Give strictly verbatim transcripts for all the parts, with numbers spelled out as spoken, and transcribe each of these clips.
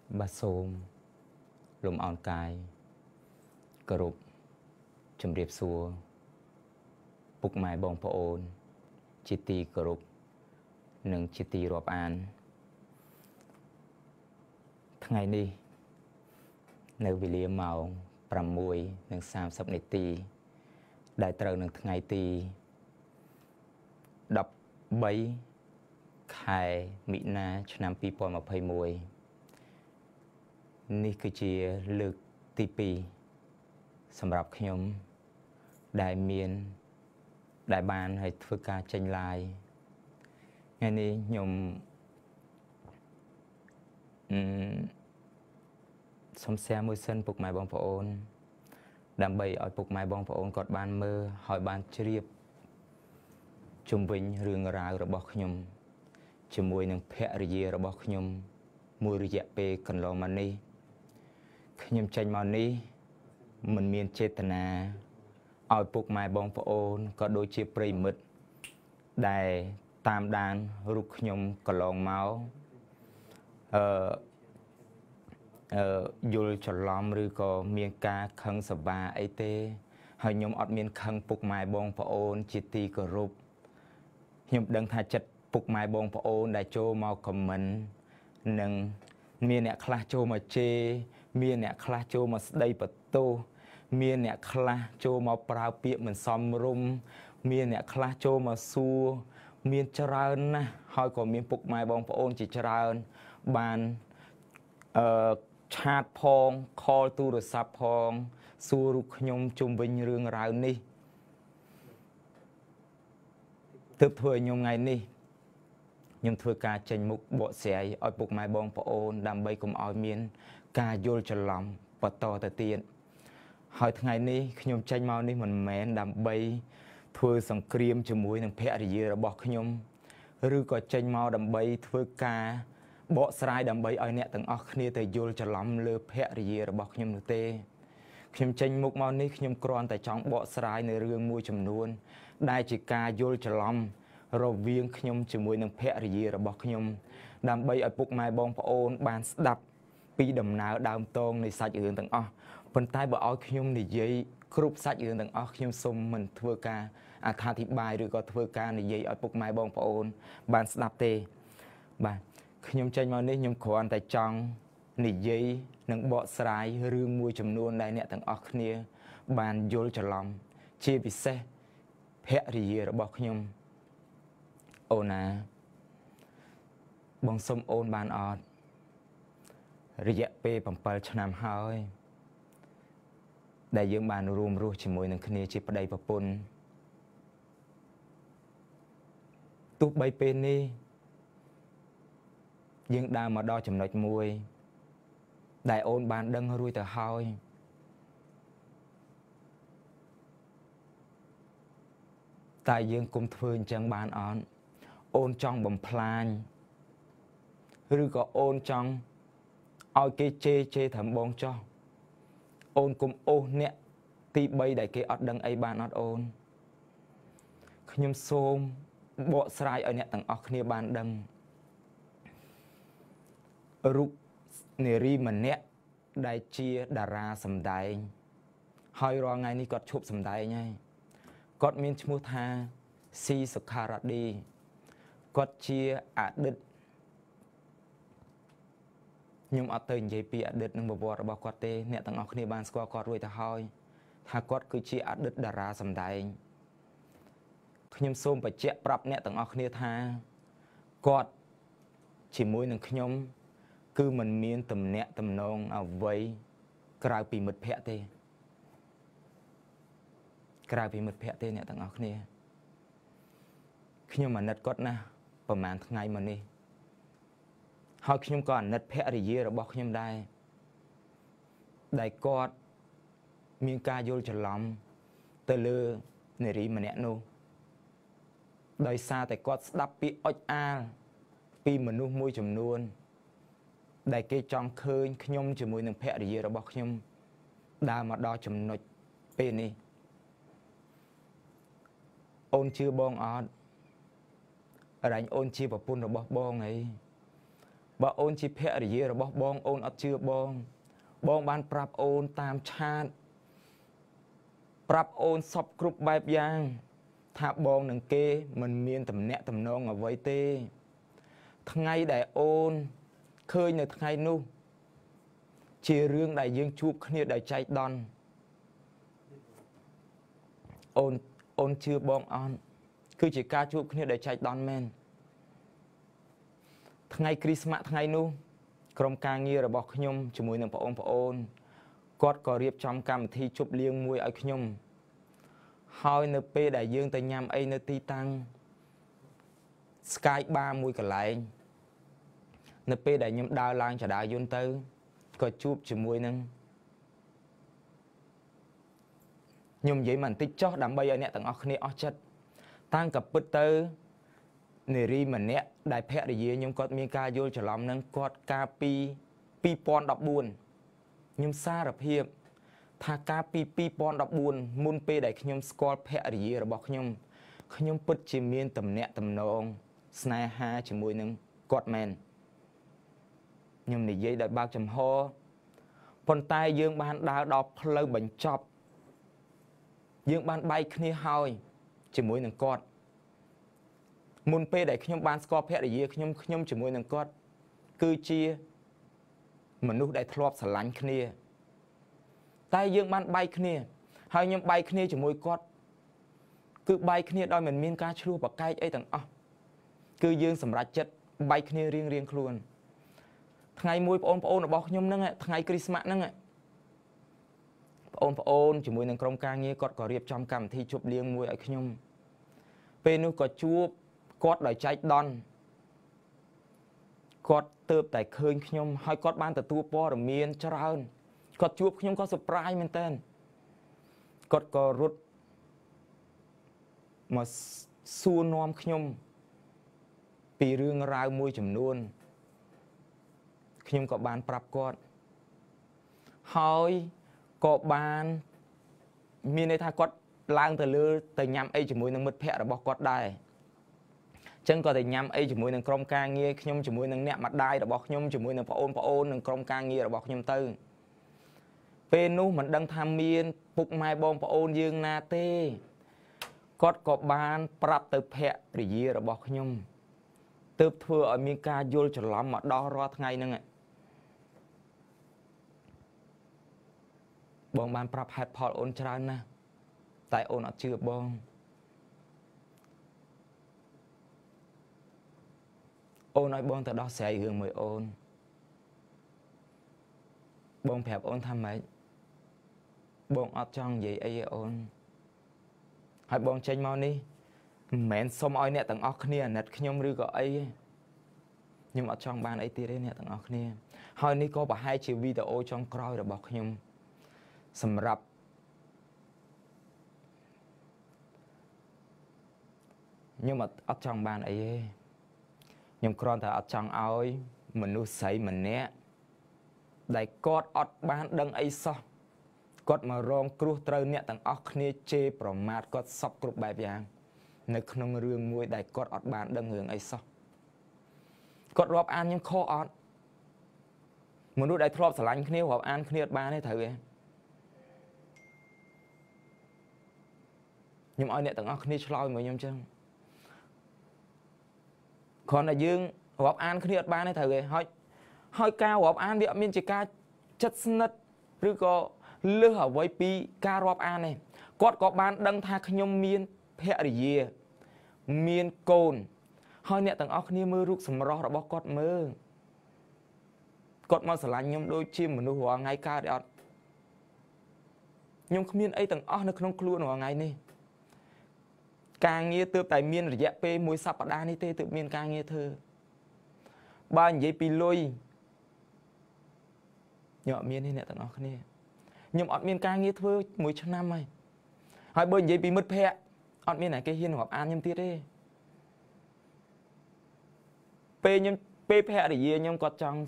បាសូមលំអោនកាយគោរពជំរាបសួរពុកម៉ែបងប្អូនជាទីគោរពនិងជាទីរាប់អានថ្ងៃនេះនៅវេលាម៉ោង ប្រាំមួយនិងសាមសិប នាទីដែលត្រូវនឹងថ្ងៃទីដប់បីខែមិនិនាឆ្នាំពីរពាន់ម្ភៃមួយនេះគឺជាលើកទីពីរសម្រាប់ខ្ញុំដែលមានដែលបានឲ្យធ្វើការចេញ live ថ្ងៃនេះខ្ញុំអឺសូម share មួយសិនពុកម៉ែបងប្អូនដើម្បីឲ្យពុកម៉ែបងប្អូនគាត់បានមើលហើយបានជ្រាបជុំវិញរឿងរ៉ាវរបស់ខ្ញុំជាមួយនឹងភរិយារបស់ខ្ញុំមួយរយៈពេលកន្លងមកនេះខ្ញុំចេញមកនេះមិនមានចេតនាឲ្យពុកម៉ែបងប្អូនក៏ដូចជាប្រិយមិត្តដែលតាមដានរូបខ្ញុំកន្លងមកអឺអឺយល់ច្រឡំឬក៏មានការខឹងសម្បាអីទេហើយខ្ញុំអត់មានខឹងពុកម៉ែបងប្អូនជាទីគោរពខ្ញុំដឹងថាចិត្តពុកម៉ែបងប្អូនដែលចូលមកខមមិននិងមានអ្នកខ្លះចូលមកជេរមានអ្នកខ្លះចូលមកស្ដីបន្ទោសមានអ្នកខ្លះចូលមកប្រើពាក្យមិនសមរម្យមានអ្នកខ្លះចូលមកសួរមានច្រើនណាស់ហើយក៏មានពុកម៉ែបងប្អូនជាច្រើនបានអឺឆាតផងខលទូរស័ព្ទផងសួររូបខ្ញុំជុំវិញរឿងរ៉ាវនេះទើបធ្វើឲ្យខ្ញុំថ្ងៃនេះខ្ញុំធ្វើការចេញមុខបកស្រាយឲ្យពុកម៉ែបងប្អូនដើម្បីកុំឲ្យមានការយល់ច្រឡំបន្តទៅទៀតហើយថ្ងៃនេះខ្ញុំចេញមកនេះមិនមែនដើម្បីធ្វើសង្គ្រាមជាមួយនឹងភរិយារបស់ខ្ញុំឬក៏ចេញមកដើម្បីធ្វើការបកស្រាយដើម្បីឲ្យអ្នកទាំងអស់គ្នាទៅយល់ច្រឡំលើភរិយារបស់ខ្ញុំនោះទេខ្ញុំចេញមុខមកនេះខ្ញុំគ្រាន់តែចង់បកស្រាយនៅរឿងមួយចំនួនដែលជាការយល់ច្រឡំរវាងខ្ញុំជាមួយនឹងភរិយារបស់ខ្ញុំដើម្បីឲ្យពុកម៉ែបងប្អូនបានស្ដាប់ពីដំណើរដើមតងនៃសាច់រឿងទាំងអស់ប៉ុន្តែបើឲ្យខ្ញុំនិយាយគ្រប់សាច់រឿងទាំងអស់ខ្ញុំសូមមិនធ្វើការអត្ថាធិប្បាយឬក៏ធ្វើការនិយាយឲ្យពុកម៉ែបងប្អូនបានស្ដាប់ទេបាទខ្ញុំចេញមកនេះខ្ញុំគ្រាន់តែចង់និយាយនិងបកស្រាយរឿងមួយចំនួនដែលអ្នកទាំងអស់គ្នាបានយល់ច្រឡំជាពិសេសភរិយារបស់ខ្ញុំអូនណាបងសុំអូនបានអត់រយៈពេលbảyឆ្នាំហើយដែលយើងបានរួមរស់ជាមួយនឹងគ្នាជាប្តីប្រពន្ធទោះបីពេលនេះយើងដើរមកដល់ចំណុចមួយដែលអូនបានដឹងរួចទៅហើយតែយើងគុំធ្វើអញ្ចឹងបានអត់អូនចង់បំផ្លាញឬក៏អូនចង់ឲ្យគេជេរជេរត្រឹមបងចោះអូនគុំអូសអ្នកទីបីដែលគេអត់ដឹងអីបានអត់អូនខ្ញុំសូមបកស្រាយឲ្យអ្នកទាំងអស់គ្នាបានដឹងរូបនារីម្នាក់ដែលជាតារាសម្ដែងហើយរាល់ថ្ងៃនេះគាត់ឈប់សម្ដែងហើយគាត់មានឈ្មោះថាស៊ីសុខារ៉ាឌីគាត់ជាអតីតខ្ញុំអត់ទៅនិយាយពីអតីតនិងប្រវត្តិរបស់គាត់ទេអ្នកទាំងអស់គ្នាបានស្គាល់គាត់រួចទៅហើយថាគាត់គឺជាអតីតតារាសម្ដែងខ្ញុំសូមបញ្ជាក់ប្រាប់អ្នកទាំងអស់គ្នាថាគាត់ជាមួយនឹងខ្ញុំគឺមិនមានទំនាក់ទំនងអ្វីក្រៅពីមិត្តភ័ក្តិទេក្រៅពីមិត្តភ័ក្តិទេអ្នកទាំងអស់គ្នាខ្ញុំអាណិតគាត់ណាស់ប្រហែលថ្ងៃមកនេះហើយខ្ញុំក៏អាណិតភរិយារបស់ខ្ញុំដែរដែលគាត់មានការយល់ច្រឡំទៅលើនារីម្នាក់នោះដោយសារតែគាត់ស្ដាប់ពីអុចអាលពីមនុស្សមួយចំនួនដែលគេចង់ឃើញខ្ញុំជាមួយនឹងភរិយារបស់ខ្ញុំដើរមកដល់ចំណុចពេលនេះអូនជឿបងអត់រែងអូនជាប្រពន្ធរបស់បងអីបើអូនជាភរិយារបស់បងអូនអត់ជឿបងបងបានប្រាប់អូនតាមឆាតប្រាប់អូនសពគ្រប់បែបយ៉ាងថាបងនឹងគេមិនមានតំណែងតំណងអ្វីទេថ្ងៃដែលអូនឃើញនៅថ្ងៃនោះជារឿងដែលយើងជួបគ្នាដោយចៃដន្យអូនអូនជឿបងអត់គឺជាការជួបគ្នាដោយចៃដន្យមែនថ្ងៃគ្រីស្មាស់ថ្ងៃនោះក្រុមការងាររបស់ខ្ញុំជាមួយនឹងបងប្អូនគាត់ក៏រៀបចំកម្មវិធីជប់លៀងមួយឲ្យខ្ញុំហើយនៅពេលដែលយើងទៅញ៉ាំអីនៅទីតាំង Sky Bar មួយកន្លែងនៅពេលដែលខ្ញុំដើរឡើងចរាយន្តទៅក៏ជួបជាមួយនឹងខ្ញុំនិយាយមកបន្តិចចុះដើម្បីឲ្យអ្នកទាំងអស់គ្នាអស់ចិត្តតាំងក៏ពិតទៅនារីម្នាក់ដែលភរិយាខ្ញុំគាត់មានការយល់ច្រឡំនឹងគាត់កាលពីពីរពាន់ដប់បួនខ្ញុំសារភាពថាកាលពីពីរពាន់ដប់បួនមុនពេលដែលខ្ញុំស្គាល់ភរិយារបស់ខ្ញុំខ្ញុំពិតជាមានតំណែងតំណងស្នេហាជាមួយនឹងគាត់មែនខ្ញុំនិយាយដោយបើកចំហប៉ុន្តែយើងបានដើរដល់ផ្លូវបញ្ចប់យើងបានបែកគ្នាហើយជាមួយនឹងគាត់មុនពេលដែលខ្ញុំបានស្គាល់ភរិយាខ្ញុំខ្ញុំជាមួយនឹងគាត់គឺជាមនុស្សដែលធ្លាប់ស្រឡាញ់គ្នាតែយើងបានបែកគ្នាហើយខ្ញុំបែកគ្នាជាមួយគាត់គឺបែកគ្នាដោយមិនមានការឆ្លោះប្រកែកអីទាំងអស់គឺយើងសម្រេចចិត្តបែកគ្នារៀងរៀងខ្លួនថ្ងៃមួយបងប្អូនរបស់ខ្ញុំហ្នឹងថ្ងៃគ្រីស្មាស់ហ្នឹងបងប្អូនជាមួយនឹងក្រុមការងារគាត់ក៏រៀបចំកម្មវិធីជប់លៀងមួយឲ្យខ្ញុំពេលនោះក៏ជួបគាត់ដោយចែកដន់គាត់ទៅតែឃើញខ្ញុំហើយគាត់បានទទួលព័ត៌មានច្រើនគាត់ជួបខ្ញុំក៏ surprise មែនតើគាត់ក៏រត់មកសួរនាំខ្ញុំពីរឿងរ៉ាវមួយចំនួនខ្ញុំក៏បានប្រាប់គាត់ហើយក៏បានមានន័យថាគាត់ឡើងទៅលើទៅញ៉ាំអីជាមួយនឹងមិត្តភ័ក្តិរបស់គាត់ដែរអញ្ចឹងក៏ទៅញ៉ាំអីជាមួយនឹងក្រុមការងារខ្ញុំជាមួយនឹងអ្នកម្ដាយរបស់ខ្ញុំជាមួយនឹងប្អូនប្អូននិងក្រុមការងាររបស់ខ្ញុំទៅពេលនោះមិនដឹងថាមានពុកម៉ែបងប្អូនយើងណាទេគាត់ក៏បានប្រាប់ទៅភរិយារបស់ខ្ញុំទើបធ្វើឲ្យមានការយល់ច្រឡំមកដល់រាល់ថ្ងៃហ្នឹងបងបានប្រាប់ហេតុផលអូនច្រើនណាស់តែអូនអត់ជឿបងអូនឲ្យបងទៅដោះស្រាយរឿងមួយអូនបងប្រាប់អូនថាម៉េចបងអត់ចង់និយាយអីទេអូនហើយបងចេញមកនេះមិនមែនសុំឲ្យអ្នកទាំងអស់គ្នាអាណិតខ្ញុំឬក៏អីទេខ្ញុំអត់ចង់បានអីទៀតទេអ្នកទាំងអស់គ្នាហើយនេះក៏ប្រហែលជាវីដេអូចុងក្រោយរបស់ខ្ញុំសម្រាប់ខ្ញុំអត់អត់ចង់បានអីទេខ្ញុំគ្រាន់តែអត់ចង់ឲ្យមនុស្សស្រីម្នាក់ដែលគាត់អត់បានដឹងអីសោះគាត់មករងគ្រោះត្រូវអ្នកទាំងអស់គ្នាជេរប្រមាថគាត់សពគ្រប់បែបយ៉ាងនៅក្នុងរឿងមួយដែលគាត់អត់បានដឹងរឿងអីសោះគាត់រាប់អានខ្ញុំខុសអត់មនុស្សដែលធ្លាប់ស្រឡាញ់គ្នារាប់អានគ្នាអត់បានទេត្រូវទេខ្ញុំឲ្យអ្នកទាំងអស់គ្នាឆ្លើយមកខ្ញុំចឹងគ្រាន់តែយើងរាប់អានគ្នាអត់បានទេត្រូវទេហើយហើយការរាប់អានវាអត់មានជាការចិត្តស្និទ្ធឬក៏លើសអ្វីពីការរាប់អានទេគាត់ក៏បានដឹងថាខ្ញុំមានភរិយាមានកូនហើយអ្នកទាំងអស់គ្នាមើលរូបសម្រស់របស់គាត់មើលគាត់មកស្រឡាញ់ខ្ញុំដូចជាមនុស្សរាល់ថ្ងៃកើតទេអត់ខ្ញុំគ្មានអីទាំងអស់នៅក្នុងខ្លួនរាល់ថ្ងៃនេះការងារទើបតែមានរយៈពេលមួយសប្តាហ៍នេះទេទើបមានការងារធ្វើបើនិយាយពីលុយខ្ញុំអត់មានទេអ្នកទាំងអស់គ្នាខ្ញុំអត់មានការងារធ្វើមួយឆ្នាំហើយហើយបើនិយាយពីមិត្តភ័ក្តិអត់មានតែគេហ៊ានរាប់អានខ្ញុំទៀតទេពេលខ្ញុំពេលភរិយាខ្ញុំគាត់ចង់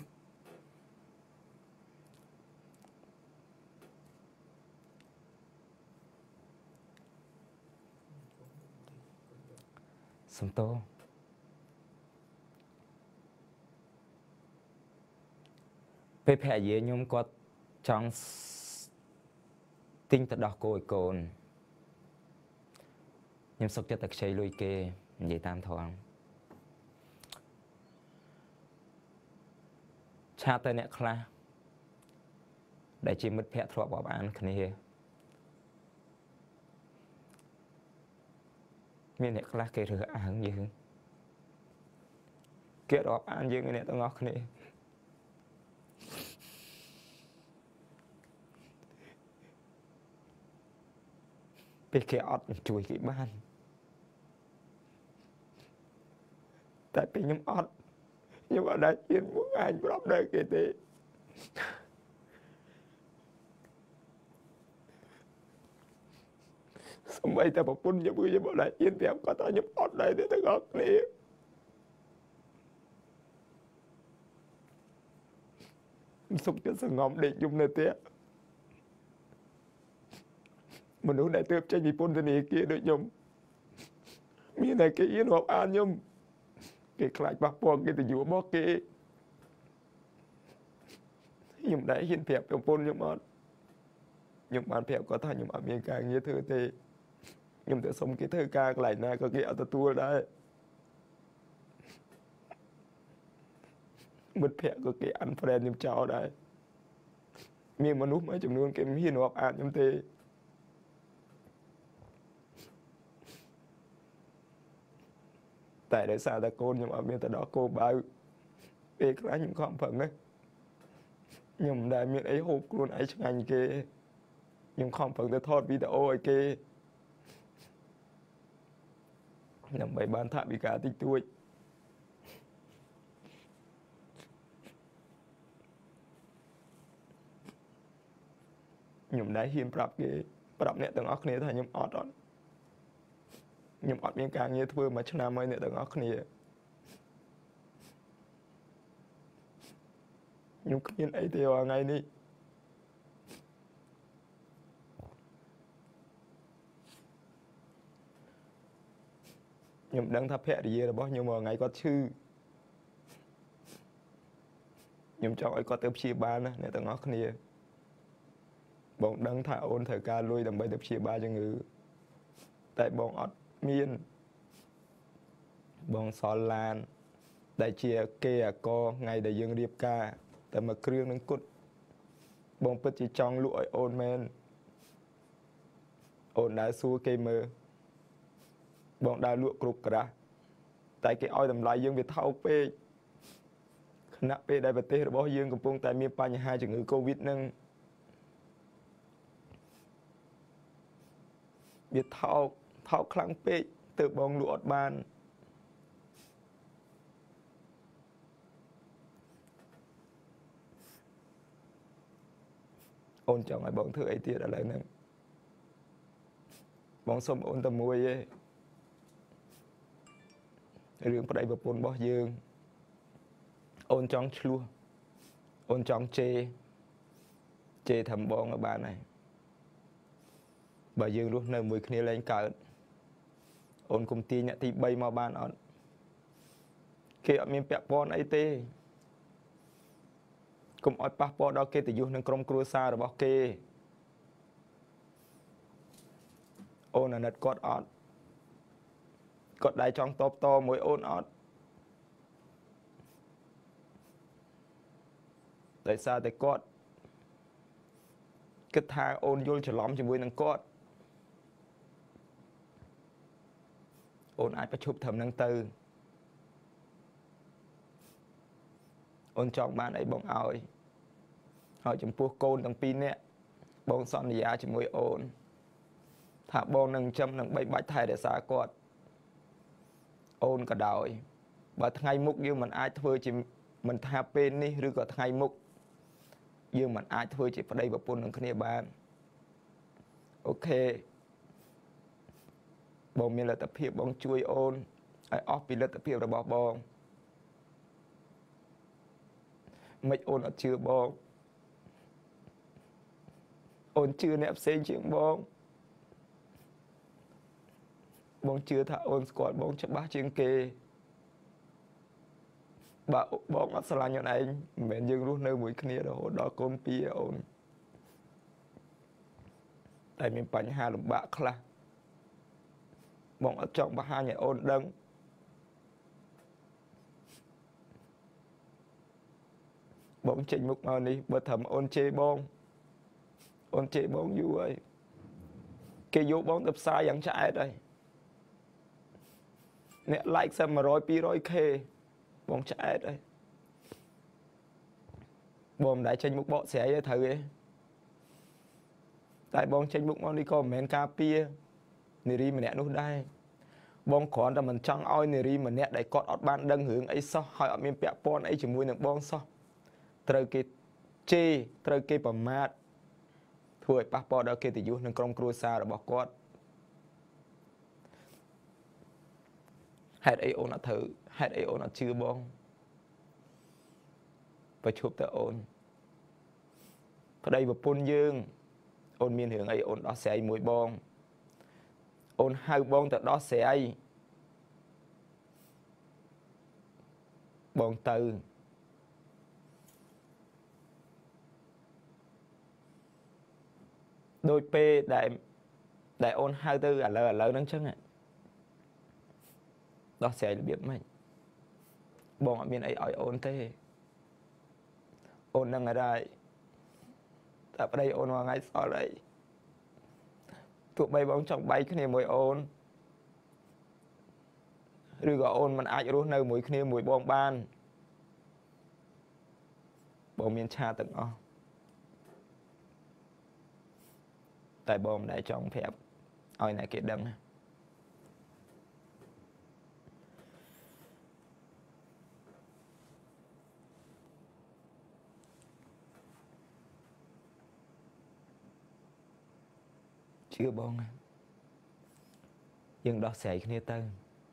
សំទោពេលភរិយាខ្ញុំគាត់ចង់ទិញទៅដោះគោឲ្យកូនខ្ញុំសុខចិត្តតែខ្ចីលុយគេនិយាយតាមត្រង់ឆាតតែអ្នកខ្លះដែលជាមិត្តភក្តិធ្លាប់រាប់អានគ្នាមានអ្នកខ្លះគេរើសអើងយើងគេរាប់អានយើងអ្នកទាំងអស់គ្នាពេលគេអត់ជួយគេបានតែពេលខ្ញុំអត់ខ្ញុំអត់ដែលជឿមកអញប្រាប់ដល់គេទេសម្បីតែប្រពន្ធខ្ញុំខ្ញុំអត់ដែលជឿប្រាប់គាត់ថាខ្ញុំអត់ដែរទេទាំងអស់គ្នាសុខចិត្តសងំដេកយំនៅផ្ទះមនុស្សដែលទើបចេញពីពន្ធនាគារដូចខ្ញុំមានតែគេហ៊ានរាប់អានខ្ញុំគេខ្លាចប៉ះពាល់កិត្តិយសរបស់គេខ្ញុំដែរហ៊ានប្រាប់ប្រពន្ធខ្ញុំអត់ខ្ញុំបានប្រាប់គាត់ថាខ្ញុំអត់មានការងារធ្វើទេខ្ញុំទៅសុំគេធ្វើការកន្លែងណាក៏គេអត់ទទួលដែរមិត្តភក្តិក៏គេ unfriend ខ្ញុំចោលដែរមានមនុស្សមួយចំនួនគេមិនហ៊ានរាប់អានខ្ញុំទេតែដោយសារតែកូនខ្ញុំអត់មានទៅដល់គោបៅពេលខ្លះខ្ញុំខំប្រឹងណាខ្ញុំមិនដែលមានអីហូបខ្លួនឯងឆ្ងាញ់គេខ្ញុំខំប្រឹងទៅថតវីដេអូឲ្យគេដើម្បីបានថវិកាតិចតួចខ្ញុំដែរហ៊ានប្រាប់គេប្រាប់អ្នកទាំងអស់គ្នាថាខ្ញុំអត់អត់ខ្ញុំអត់មានការងារធ្វើមួយឆ្នាំហើយអ្នកទាំងអស់គ្នាខ្ញុំគ្មានអីទេរាល់ថ្ងៃនេះខ្ញុំដឹងថាភរិយារបស់ខ្ញុំរាល់ថ្ងៃគាត់ឈឺខ្ញុំចង់ឲ្យគាត់ទៅព្យាបាលណាអ្នកទាំងអស់គ្នាបងដឹងថាអូនត្រូវការលុយដើម្បីទៅព្យាបាលជំងឺតែបងអត់មានបងសល់ឡានដែលជាគេអាកថ្ងៃដែលយើងរៀបការតែមួយគ្រឿងនឹងគត់បងពិតជាចង់លក់ឲ្យអូនមែនអូនដើរសួរគេមើលបងដើរលក់គ្រប់ក្រាស់តែគេឲ្យតម្លៃយើងវាថោកពេកខណៈពេលដែលប្រទេសរបស់យើងកំពុងតែមានបញ្ហាជំងឺ Covid ហ្នឹងវាថោកថោកខ្លាំងពេកទើបបងលក់អត់បានអូនចង់ឲ្យបងធ្វើអីទៀតឥឡូវហ្នឹងបងសុំអូនតែមួយទេរឿងប្តីប្រពន្ធរបស់យើងអូនចង់ឆ្លោះអូនចង់ជេរជេរធ្វើបងឲ្យបានហើយបើយើងរស់នៅមួយគ្នាលែងកើតអូនគុំទាញអ្នកទីបីមកបានអត់គេអត់មានពាក់ព័ន្ធអីទេគុំឲ្យប៉ះពាល់ដល់កិត្តិយសនិងក្រុមគ្រួសាររបស់គេអូនអាណិតគាត់អត់គាត់ដែរចង់តបតមួយអូនអត់ដោយសារតែគាត់គិតថាអូនយល់ច្រឡំជាមួយនឹងគាត់អូនអាចប្រឈប់ត្រឹមហ្នឹងទៅអូនចង់បានអីបងឲ្យហើយចំពោះកូនទាំងពីរនាក់បងសន្យាជាមួយអូនថាបងនឹងចិញ្ចឹមនឹងបីបាច់ថែរក្សាគាត់អូនក៏ដោយបើថ្ងៃមុខយើងមិនអាចធ្វើជាមិនថាពេលនេះឬក៏ថ្ងៃមុខយើងមិនអាចធ្វើជាប្តីប្រពន្ធនឹងគ្នាបានអូខេបងមានលទ្ធភាពបងជួយអូនឲ្យអស់ពីលទ្ធភាពរបស់បងមិនអូនអត់ជឿបងអូនជឿអ្នកផ្សេងជាងបងបងជឿថាអូនស្គាល់បងច្បាស់ជាងគេ bà bọn nó sẽ là như này mẹ dương lúc nơi mũi kia đó đó con pia ôn tại mình bánh hà lục bạc là bọn nó chọn bà hai nhà ôn đấng bọn trình mục mà đi bà thầm ôn chê bông ôn chê bông dù ấy cái vô bông tập xa dẫn chạy đây nè like xem mà rồi pi rồi khê bông chạy đây bông đã trình mục bọn sẽ với thử ấy tại bông trình mục mà đi có mẹn cà pia nì ri mà nè nút đây bông khoản là mình chăng oi nì ri mà nè đại cọt ọt ban đăng hướng ấy sao hỏi ở miền bẹ pon ấy chỉ mùi nè bông sao trời cái chê trời cái bầm mát thôi bác bỏ đó kia thì dù nâng công cua xa rồi bỏ quát hãy ấy ôn nó thử hãy ấy ôn nó chưa bông và chụp tới ôn ở đây vào pôn dương ôn miền hướng ấy ôn đó sẽ mùi bông ôn hai bông từ đó sẽ ấy bông từ đôi p đại đại ôn hai tư à lờ lờ nâng chân ạ đó sẽ biết mình bọn ở miền ấy ở ôn thế ôn nâng ở đây tại đây ôn vào ngay sau đây tụi bay bóng trong bay cái này mùi ôn rồi gọi ôn mình ai luôn nơi mùi kia mùi bông ban bọn miền cha từng o tại bom đại trong phép oi này kia đâm chưa bom nhưng đó sẽ kia tư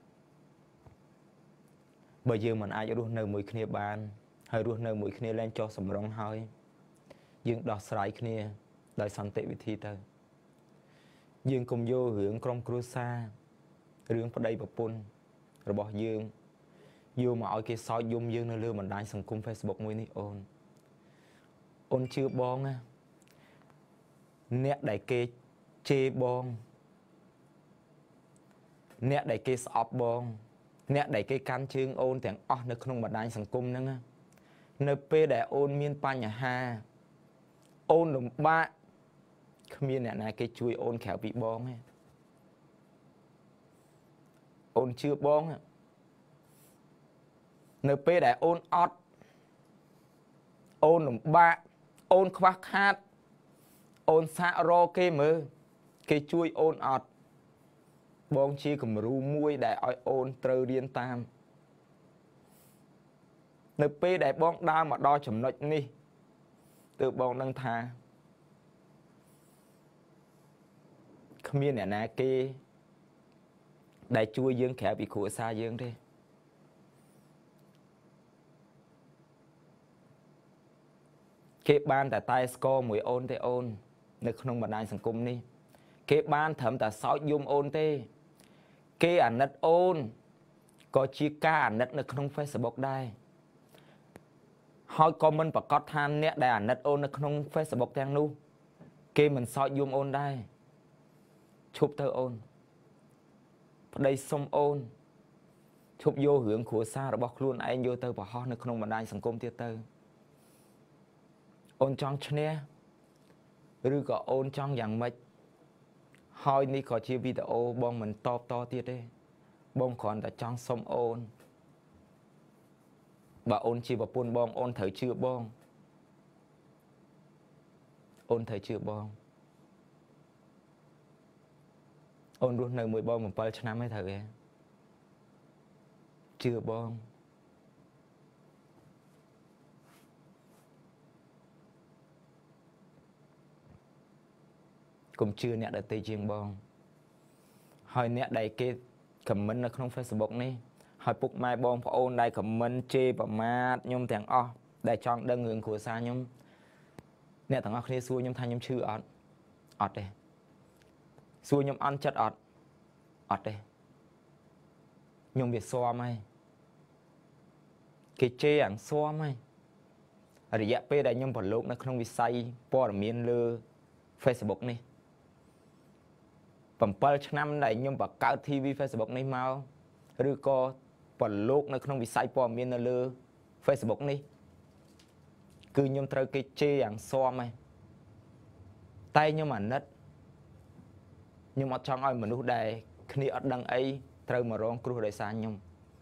bây giờ mình ai luôn nơi mùi kia bàn hơi luôn nơi mùi kia lên cho sầm rong hơi nhưng đó sai kia đại sản tệ vị thi tư dương cùng vô hưởng trong cua xaរឿងប្តីប្រពន្ធរបស់យើងយកមកឲ្យគេសោយយំយើងនៅលើបណ្ដាញសង្គម Facebook មួយនេះអូនអូនជឿបងណាអ្នកដែលគេជេរបងអ្នកដែលគេស្អប់បងអ្នកដែលគេកាន់ជើងអូនទាំងអស់នៅក្នុងបណ្ដាញសង្គមហ្នឹងនៅពេលដែលអូនមានបញ្ហាអូនលំបាកគ្មានអ្នកណាគេជួយអូនក្រៅពីបងទេអូនជឿបងនៅពេលដែលអូនអត់អូនលំបាកអូនខ្វះខាតអូនសាករកគេមើលគេជួយអូនអត់បងជាគំរូមួយដែលឲ្យអូនត្រូវរៀនតាមនៅពេលដែលបងដើរមកដល់ចំណុចនេះទើបបងដឹងថាគ្មានអ្នកណាគេដែលជួយយើងក្រៅពីគ្រួសារយើងទេគេបានតែតែស្គរមួយអូនទេអូននៅក្នុងបណ្ដាញសង្គមនេះគេបានត្រឹមតែសោកយំអូនទេគេអាណិតអូនក៏ជាការអាណិតនៅក្នុង Facebook ដែរហើយក៏មិនប្រកាសថាអ្នកដែលអាណិតអូននៅក្នុង Facebook ទាំងនោះគេមិនសោកយំអូនដែរឈប់ទៅអូនប្តីសុំអូនឈប់យករឿងគ្រួសាររបស់ខ្លួនឯងយកទៅបង្ហោះនៅក្នុងបណ្ដាញសង្គមទៀតទៅអូនចង់ឈ្នះឬក៏អូនចង់យ៉ាងម៉េចហើយនេះក៏ជាវីដេអូបងមិនតបតទៀតទេបងគ្រាន់តែចង់សុំអូនបើអូនជាប្រពន្ធបងអូនត្រូវជឿបងអូនត្រូវជឿបងអូនរស់នៅមួយបងbảyឆ្នាំហើយត្រូវទេជឿបងកុំជឿអ្នកដទៃជាងបងហើយអ្នកដែលគេខមមិននៅក្នុង Facebook នេះហើយពុកម៉ែបងប្អូនដែលខមមិនជេរប្រមាថខ្ញុំទាំងអស់ដែលចង់ដឹងរឿងគ្រួសារខ្ញុំអ្នកទាំងអស់គ្នាសួរខ្ញុំថាខ្ញុំឈឺអត់អត់ទេសួរខ្ញុំអន់ចិត្តអត់អត់ទេខ្ញុំវាស៊ាំហើយគេជេរអាំងស៊ាំហើយរយៈពេលដែលខ្ញុំប្រឡូកនៅក្នុងវិស័យព័ត៌មានលើ Facebook នេះ7ឆ្នាំដែលខ្ញុំបង្កើត ធី វី Facebook នេះមកឬក៏ប្រឡូកនៅក្នុងវិស័យព័ត៌មាននៅលើ Facebook នេះគឺខ្ញុំត្រូវគេជេរយ៉ាងស៊ាំហើយតែខ្ញុំអាណិតខ្ញុំអត់ចង់ឲ្យមនុស្សដែលគ្នាអត់ដឹងអីត្រូវមករងគ្រោះដោយសារខ្ញុំ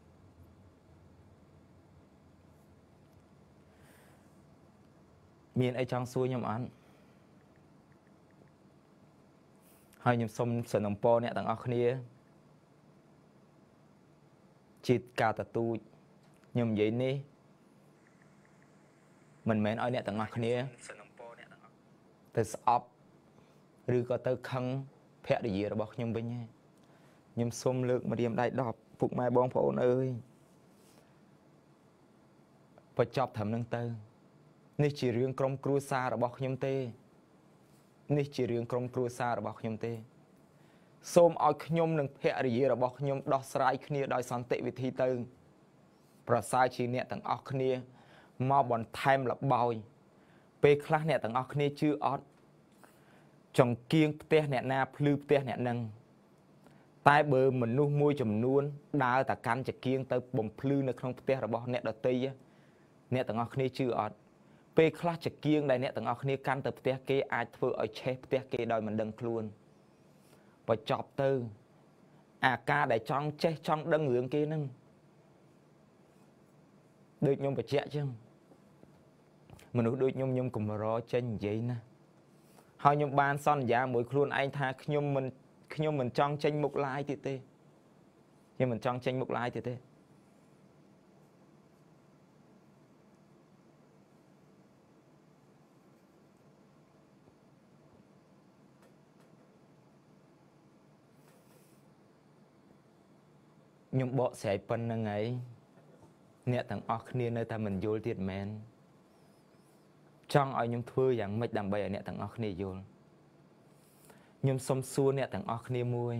មានអីចង់សួរខ្ញុំអត់ហើយខ្ញុំសូមសនំពរអ្នកទាំងអស់គ្នាជាការទទូចខ្ញុំនិយាយនេះមិនមែនឲ្យអ្នកទាំងអស់គ្នាទៅស្អប់ឬក៏ទៅខឹងភរិយារបស់ខ្ញុំវិញទេខ្ញុំសូមលើកម្រាមដៃដប់ពុកម៉ែបងប្អូនអើយបញ្ចប់ត្រឹមនឹងទៅនេះជារឿងក្រុមគ្រួសាររបស់ខ្ញុំទេនេះជារឿងក្រុមគ្រួសាររបស់ខ្ញុំទេសូមឲ្យខ្ញុំនិងភរិយារបស់ខ្ញុំដោះស្រាយគ្នាដោយសន្តិវិធីទៅប្រសើរជាអ្នកទាំងអស់គ្នាមកបន្ថែមលបោយពេលខ្លះអ្នកទាំងអស់គ្នាជឿអត់ចង្គៀងផ្ទះអ្នកណាភ្លឺផ្ទះអ្នកនឹងតែបើមនុស្សមួយចំនួនដើរតែកាន់ចង្គៀងទៅបំភ្លឺនៅក្នុងផ្ទះរបស់អ្នកដទៃអ្នកទាំងអស់គ្នាជឿអត់ពេលខ្លះចង្គៀងដែលអ្នកទាំងអស់គ្នាកាន់ទៅផ្ទះគេអាចធ្វើឲ្យឆេះផ្ទះគេដោយមិនដឹងខ្លួនបញ្ចប់ទៅអាការដែលចង់ចេះចង់ដឹងរឿងគេហ្នឹងដូចខ្ញុំបញ្ជាក់ចឹងមនុស្សដូចខ្ញុំខ្ញុំកម្រចេញនិយាយណាហើយខ្ញុំបានសន្យាមួយខ្លួនឯងថាខ្ញុំមិនខ្ញុំមិនចង់ចេញមុខឡាយទៀតទេខ្ញុំមិនចង់ចេញមុខឡាយទៀតទេខ្ញុំបកស្រាយប៉ុណ្្នឹងហើយអ្នកទាំងអស់គ្នានៅតែមិនយល់ទៀតមែនចង់ឲ្យខ្ញុំធ្វើយ៉ាងម៉េចដើម្បីឲ្យអ្នកទាំងអស់គ្នាយល់ខ្ញុំសុំសួរអ្នកទាំងអស់គ្នាមួយ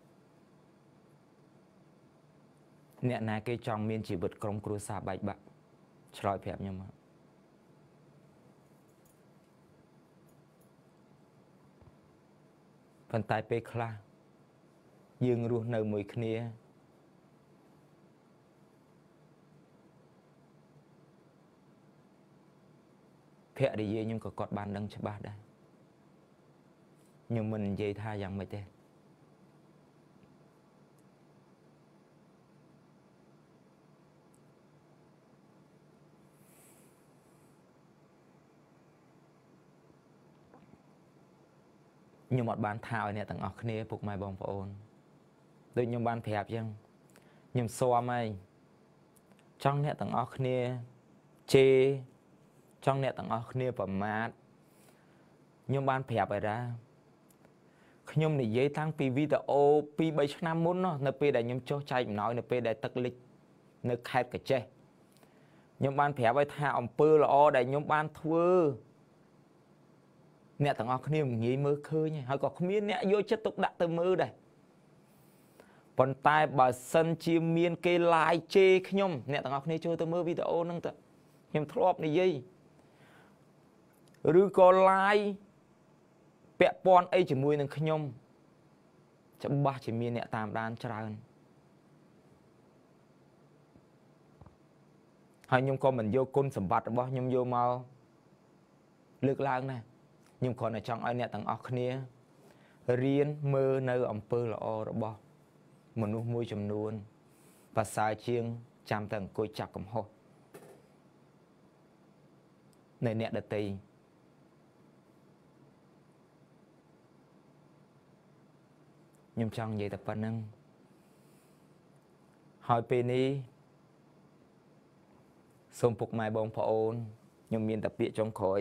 អ្នកណាគេចង់មានជីវិតក្រុមគ្រួសារបែកបាក់ឆ្លើយប្រាប់ខ្ញុំមកប៉ុន្តែពេលខ្លះយើងរស់នៅមួយគ្នាភរិយាខ្ញុំក៏គាត់បានដឹងច្បាស់ដែរខ្ញុំមិននិយាយថាយ៉ាងម៉េចទេខ្ញុំអត់បានថាឲ្យអ្នកទាំងអស់គ្នាពុកម៉ែបងប្អូនដូចខ្ញុំបានប្រាប់អញ្ចឹងខ្ញុំស៊ាំហើយចង់អ្នកទាំងអស់គ្នាជេរចង់អ្នកទាំងអស់គ្នាប្រមាថខ្ញុំបានប្រាប់ឲ្យដែរខ្ញុំនិយាយតាំងពីវីដេអូពីរបីឆ្នាំមុននៅពេលដែលខ្ញុំចុះចែកអំណោយនៅពេលដែលទឹកលិចនៅខេត្តកាចេះខ្ញុំបានប្រាប់ឲ្យថាអំពើល្អដែលខ្ញុំបានធ្វើអ្នកទាំងអស់គ្នាមិនងាយមើលឃើញហើយក៏គ្មានអ្នកយកចិត្តទុកដាក់ទៅមើលដែរប៉ុន្តែបើសិនជាមានគេ live ជេរខ្ញុំអ្នកទាំងអស់គ្នាចូលទៅមើលវីដេអូហ្នឹងទៅខ្ញុំធ្លាប់និយាយឬក៏ live ពាក់ព័ន្ធអីជាមួយនឹងខ្ញុំច្បាស់ជាមានអ្នកតាមដានច្រើនហើយខ្ញុំក៏មិនយកគុណសម្បត្តិរបស់ខ្ញុំយកមកលើកឡើងណាខ្ញុំគ្រាន់តែចង់ឲ្យអ្នកទាំងអស់គ្នារៀនមើលនៅអំពើល្អរបស់មនុស្សមួយចំនួនប្រសើរជាងចាំតែអង្គុយចាប់កំហុសនៅអ្នកដទៃខ្ញុំចង់និយាយតែប៉ុណ្្នឹងហើយពេលនេះសូមពុកម៉ែបងប្អូនខ្ញុំមានតែពាក្យចុងក្រោយ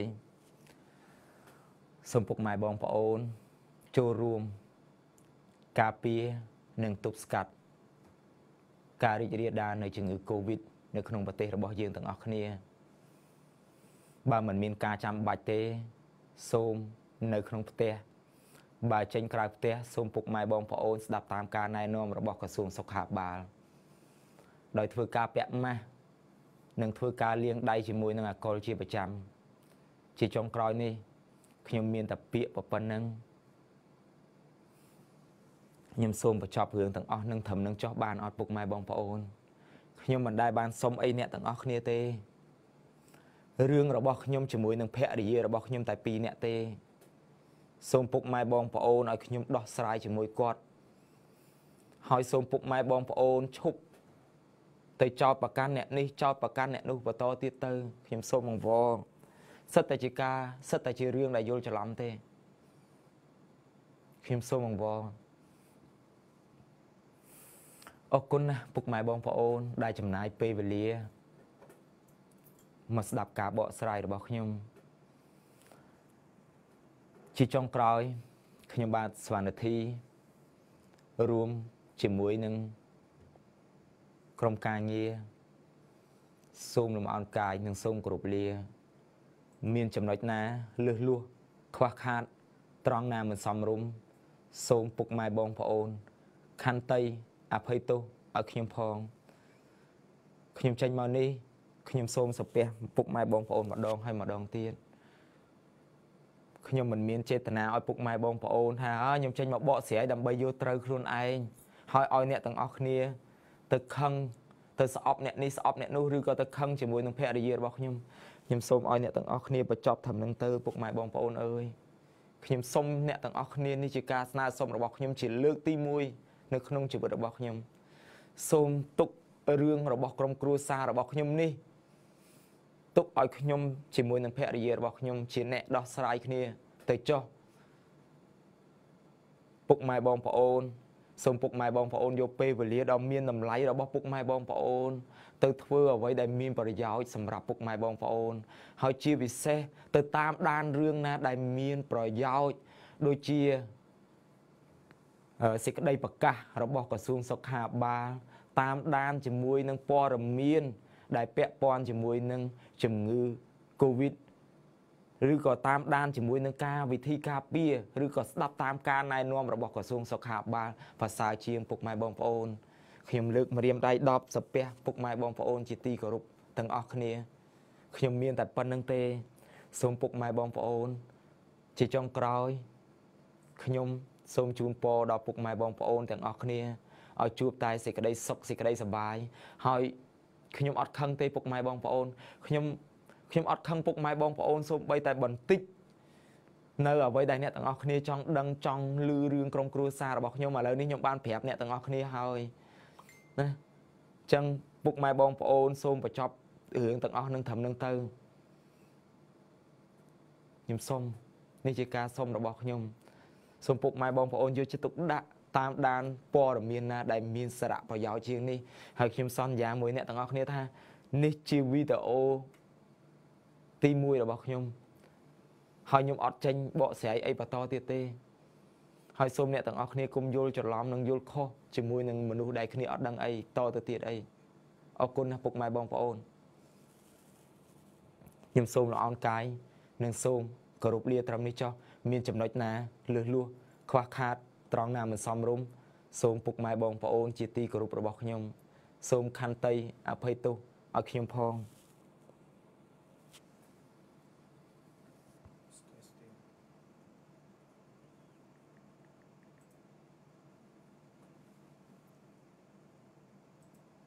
សូមពុកម៉ែបងប្អូនចូលរួមការពារនិងទប់ស្កាត់ការរីករាលដាលនៃជំងឺ Covid នៅក្នុងប្រទេសរបស់យើងទាំងអស់គ្នាបើមិនមានការចាំបាច់ទេសូមនៅក្នុងផ្ទះបើចេញក្រៅផ្ទះសូមពុកម៉ែបងប្អូនស្ដាប់តាមការណែនាំរបស់ក្រសួងសុខាភិបាលដោយធ្វើការពាក់ម៉ាស់នឹងធ្វើការលាងដៃជាមួយនឹងអាល់កុលជាប្រចាំជាចុងក្រោយនេះខ្ញុំមានតែពាក្យប៉ុណ្ណឹងខ្ញុំសូមបញ្ចប់រឿងទាំងអស់នឹងត្រឹមនឹងចោះបានអត់ពុកម៉ែបងប្អូនខ្ញុំមិនដែលបានសុំអីអ្នកទាំងអស់គ្នាទេរឿងរបស់ខ្ញុំជាមួយនឹងភរិយារបស់ខ្ញុំតែពីរនាក់ទេសូមពុកម៉ែបងប្អូនឲ្យខ្ញុំដោះស្រាយជាមួយគាត់ហើយសូមពុកម៉ែបងប្អូនឈប់ទៅចោទប្រកាន់អ្នកនេះចោទប្រកាន់អ្នកនោះបន្តទៀតទៅខ្ញុំសូមអង្វរសិតតែជាការសិតតែជារឿងដែលយល់ច្រឡំទេខ្ញុំសូមអង្វរអរគុណណាស់ពុកម៉ែបងប្អូនដែលចំណាយពេលវេលាមកស្ដាប់ការបកស្រាយរបស់ខ្ញុំជាចុងក្រោយខ្ញុំបាទស្វានធីរួមជាមួយនឹងក្រុមការងារសូមលំអរកាយនិងសូមគោរពលាមានចំណុចណាលឺលួសខ្វះខាតត្រង់ណាមិនសមរម្យសូមពុកម៉ែបងប្អូនខន្តីអភ័យទោសឲ្យខ្ញុំផងខ្ញុំចេញមកនេះខ្ញុំសូមសំពះពុកម៉ែបងប្អូនម្ដងហើយម្ដងទៀតខ្ញុំមិនមានចេតនាឲ្យពុកម៉ែបងប្អូនថាខ្ញុំចេញមកបកស្រាយដើម្បីយកត្រូវខ្លួនឯងហើយឲ្យអ្នកទាំងអស់គ្នាទៅខឹងទៅស្អប់អ្នកនេះស្អប់អ្នកនោះឬក៏ទៅខឹងជាមួយនឹងភរិយារបស់ខ្ញុំខ្ញុំសូមឲ្យអ្នកទាំងអស់គ្នាបញ្ចប់ត្រឹមនឹងទៅពុកម៉ែបងប្អូនអើយខ្ញុំសូមអ្នកទាំងអស់គ្នានេះជាការស្នើសុំរបស់ខ្ញុំជាលើកទីមួយនៅក្នុងជីវិតរបស់ខ្ញុំសូមទុករឿងរបស់ក្រុមគ្រួសាររបស់ខ្ញុំនេះទុកឲ្យខ្ញុំជាមួយនឹងភរិយារបស់ខ្ញុំជាអ្នកដោះស្រាយគ្នាទៅចុះពុកម៉ែបងប្អូនសូមពុកម៉ែបងប្អូនយកពេលវេលាដ៏មានតម្លៃរបស់ពុកម៉ែបងប្អូនទៅធ្វើអ្វីដែលមានប្រយោជន៍សម្រាប់ពុកម៉ែបងប្អូនហើយជាពិសេសទៅតាមដានរឿងណាដែលមានប្រយោជន៍ដូចជាសេចក្តីប្រកាសរបស់ក្រសួងសុខាភិបាលតាមដានជាមួយនឹងព័ត៌មានដែលពាក់ព័ន្ធជាមួយនឹងជំងឺ Covid ឬក៏តាមដានជាមួយនឹងការវិធីការពារឬក៏ស្ដាប់តាមការណែនាំរបស់ក្រសួងសុខាភិបាលភាសាជាងពុកម៉ែបងប្អូនខ្ញុំលើកម្រាមដៃដប់សាពះពុកម៉ែបងប្អូនជាទីគោរពទាំងអស់គ្នាខ្ញុំមានតែប៉ុណ្្នឹងទេសូមពុកម៉ែបងប្អូនជាចុងក្រោយខ្ញុំសូមជូនពរដល់ពុកម៉ែបងប្អូនទាំងអស់គ្នាឲ្យជួបតែសេចក្តីសុខសេចក្តីសប្បាយហើយខ្ញុំអត់ខឹងទេពុកម៉ែបងប្អូនខ្ញុំខ្ញុំអត់ខឹងពុកម៉ែបងប្អូនសូម្បីតែបន្តិចនៅអ្វីដែលអ្នកទាំងអស់គ្នាចង់ដឹងចង់ឮរឿងក្រុមគ្រួសាររបស់ខ្ញុំឥឡូវនេះខ្ញុំបានប្រាប់អ្នកទាំងអស់គ្នាហើយណាអញ្ចឹងពុកម៉ែបងប្អូនសូមបញ្ចប់រឿងទាំងអស់នឹងត្រឹមនឹងទៅខ្ញុំសូមនេះជាការសូមរបស់ខ្ញុំសូមពុកម៉ែបងប្អូនយកចិត្តទុកដាក់តាមដានព័ត៌មានណាដែលមានសារៈប្រយោជន៍ជាងនេះហើយខ្ញុំសន្យាមួយអ្នកទាំងអស់គ្នាថានេះជាវីដេអូទីមួយរបស់ខ្ញុំហើយខ្ញុំអត់ចេញបកស្រាយអីបន្តទៀតទេហើយសូមអ្នកទាំងអស់គ្នាកុំយល់ច្រឡំនិងយល់ខុសជាមួយនឹងមនុស្សដែលគ្នាអត់ដឹងអីតទៅទៀតអីអរគុណណាស់ពុកម៉ែបងប្អូនខ្ញុំសូមលំអរកាយនិងសូមគោរពលាត្រឹមនេះចុះមានចំណុចណាលឺលួសខ្វះខាតត្រង់ណាមិនសមរម្យសូមពុកម៉ែបងប្អូនជាទីគោរពរបស់ខ្ញុំសូមខន្តីអភ័យទោសឲ្យខ្ញុំផង